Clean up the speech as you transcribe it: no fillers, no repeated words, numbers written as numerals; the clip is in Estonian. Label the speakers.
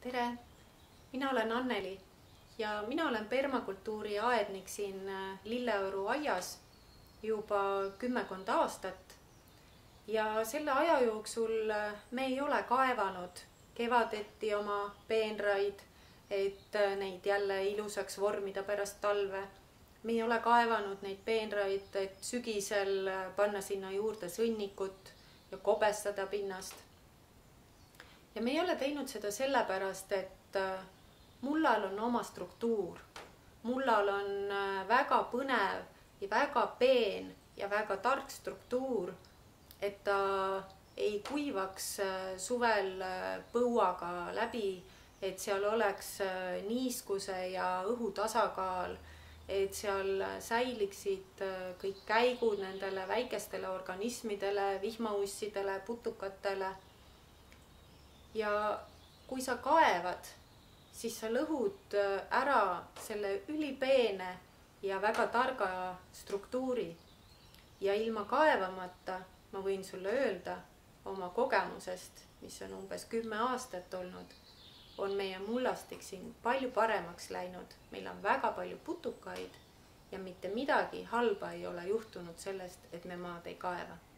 Speaker 1: Tere! Mina olen Anneli ja mina olen permakultuuri aednik siin Lilleoru aias juba kümmekond aastat. Ja selle aja jooksul me ei ole kaevanud kevadeti oma peenraid, et neid jälle ilusaks vormida pärast talve. Me ei ole kaevanud neid peenraid, et sügisel panna sinna juurde sõnnikut ja kobestada pinnast. Ja me ei ole teinud seda sellepärast, et mullal on oma struktuur. Mullal on väga põnev ja väga peen ja väga tark struktuur, et ta ei kuivaks suvel põuaga läbi, et seal oleks niiskuse ja õhu tasakaal, et seal säiliksid kõik käigud nendele väikestele organismidele, vihmaussidele, putukatele. Ja kui sa kaevad, siis sa lõhud ära selle ülipeene ja väga targa struktuuri. Ja ilma kaevamata ma võin sulle öelda oma kogemusest, mis on umbes 10 aastat olnud, on meie mullastik siin palju paremaks läinud. Meil on väga palju putukaid ja mitte midagi halba ei ole juhtunud sellest, et me maad ei kaeva.